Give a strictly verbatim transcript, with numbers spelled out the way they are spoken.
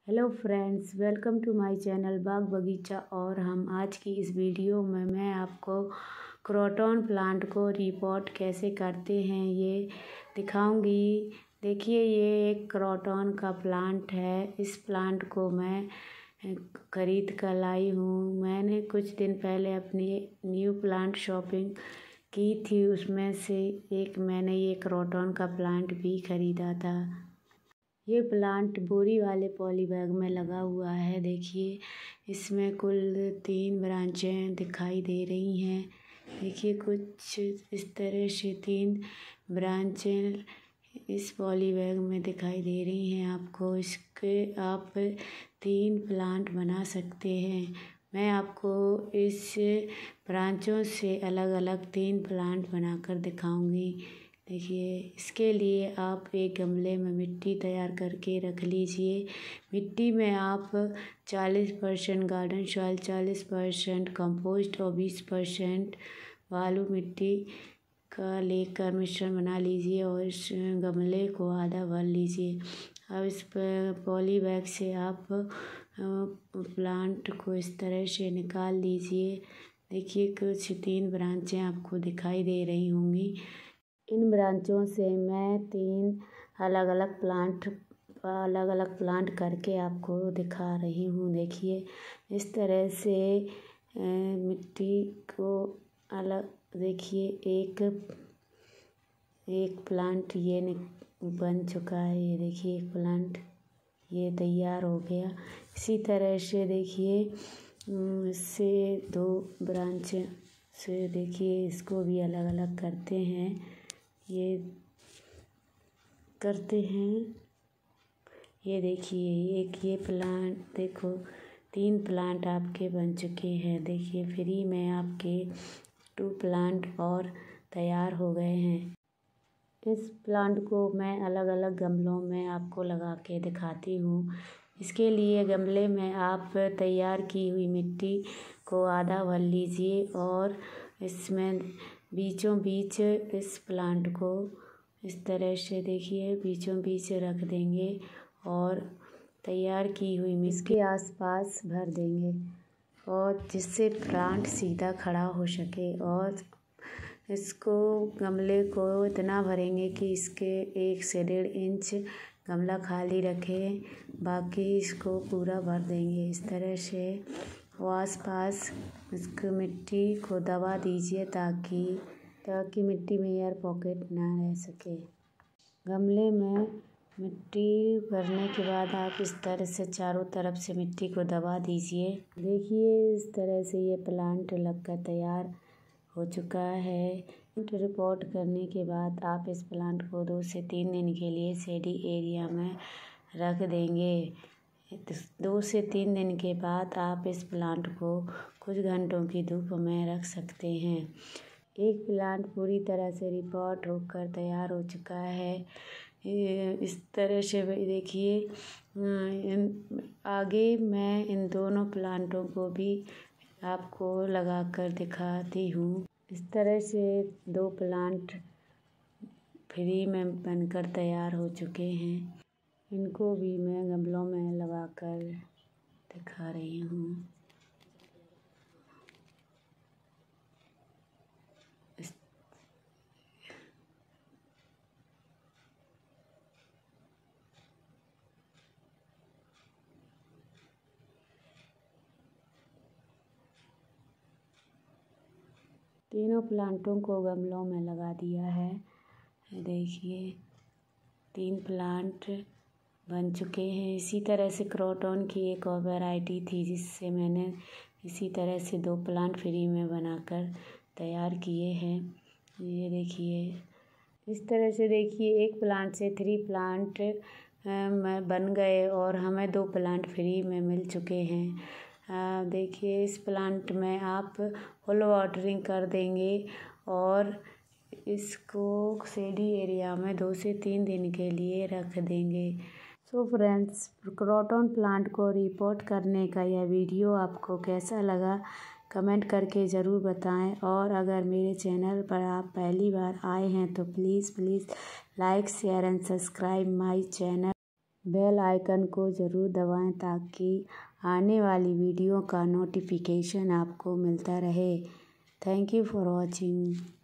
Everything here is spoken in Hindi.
Hello friends, welcome to my channel Baag Bagicha. और हम आज की इस वीडियो में मैं आपको क्रोटन प्लांट को रिपोर्ट कैसे करते हैं ये दिखाऊंगी। देखिए, ये एक क्रोटन का प्लांट है। इस प्लांट को मैं खरीद कर लाई हूँ। मैंने कुछ दिन पहले अपनी न्यू प्लांट शॉपिंग की थी, उसमें से एक मैंने ये क्रोटन का प्लांट भी खरीदा था। ये प्लांट बोरी वाले पॉली बैग में लगा हुआ है। देखिए, इसमें कुल तीन ब्रांचें दिखाई दे रही हैं। देखिए, कुछ इस तरह से तीन ब्रांचें इस पॉली बैग में दिखाई दे रही हैं आपको। इसके आप तीन प्लांट बना सकते हैं। मैं आपको इस ब्रांचों से अलग अलग तीन प्लांट बनाकर दिखाऊंगी। देखिए, इसके लिए आप एक गमले में मिट्टी तैयार करके रख लीजिए। मिट्टी में आप चालीस परसेंट गार्डन सॉइल, चालीस परसेंट कंपोस्ट और बीस परसेंट बालू मिट्टी का लेकर मिश्रण बना लीजिए और इस गमले को आधा भर लीजिए। अब इस पॉली बैग से आप प्लांट को इस तरह से निकाल लीजिए। देखिए, कुछ तीन ब्रांचें आपको दिखाई दे रही होंगी। इन ब्रांचों से मैं तीन अलग अलग प्लांट अलग अलग प्लांट करके आपको दिखा रही हूँ। देखिए, इस तरह से मिट्टी को अलग देखिए एक एक प्लांट ये बन चुका है। ये देखिए, एक प्लांट ये तैयार हो गया। इसी तरह से देखिए, इससे दो ब्रांचें से देखिए इसको भी अलग अलग करते हैं। ये करते हैं ये देखिए, एक ये प्लांट देखो, तीन प्लांट आपके बन चुके हैं। देखिए, फ्री में आपके टू प्लांट और तैयार हो गए हैं। इस प्लांट को मैं अलग अलग गमलों में आपको लगा के दिखाती हूँ। इसके लिए गमले में आप तैयार की हुई मिट्टी को आधा भर लीजिए और इसमें बीचों बीच इस प्लांट को इस तरह से देखिए बीचों बीच रख देंगे और तैयार की हुई मिट्टी के आसपास भर देंगे, और जिससे प्लांट सीधा खड़ा हो सके। और इसको गमले को इतना भरेंगे कि इसके एक से डेढ़ इंच गमला खाली रखें, बाकी इसको पूरा भर देंगे। इस तरह से वो आस पास इसको मिट्टी को दबा दीजिए ताकि ताकि मिट्टी में एयर पॉकेट ना रह सके। गमले में मिट्टी भरने के बाद आप इस तरह से चारों तरफ से मिट्टी को दबा दीजिए। देखिए, इस तरह से ये प्लांट लगकर तैयार हो चुका है। रिपोर्ट करने के बाद आप इस प्लांट को दो से तीन दिन के लिए शेडी एरिया में रख देंगे। दो से तीन दिन के बाद आप इस प्लांट को कुछ घंटों की धूप में रख सकते हैं। एक प्लांट पूरी तरह से रिपोर्ट होकर तैयार हो चुका है। इस तरह से देखिए, आगे मैं इन दोनों प्लांटों को भी आपको लगा कर दिखाती हूँ। इस तरह से दो प्लांट फ्री में बनकर तैयार हो चुके हैं। इनको भी मैं गमलों में लगा कर दिखा रही हूँ। तीनों प्लांटों को गमलों में लगा दिया है। देखिए, तीन प्लांट बन चुके हैं। इसी तरह से क्रोटन की एक और वैरायटी थी जिससे मैंने इसी तरह से दो प्लांट फ्री में बनाकर तैयार किए हैं। ये देखिए, इस तरह से देखिए एक प्लांट से थ्री प्लांट बन गए और हमें दो प्लांट फ्री में मिल चुके हैं। देखिए, इस प्लांट में आप फुल वाटरिंग कर देंगे और इसको शेडी एरिया में दो से तीन दिन के लिए रख देंगे। सो फ्रेंड्स, क्रोटन प्लांट को रिपोर्ट करने का यह वीडियो आपको कैसा लगा कमेंट करके ज़रूर बताएं। और अगर मेरे चैनल पर आप पहली बार आए हैं तो please please like share and subscribe my channel. Bell icon को ज़रूर दबाएं ताकि आने वाली वीडियो का नोटिफिकेशन आपको मिलता रहे। Thank you for watching.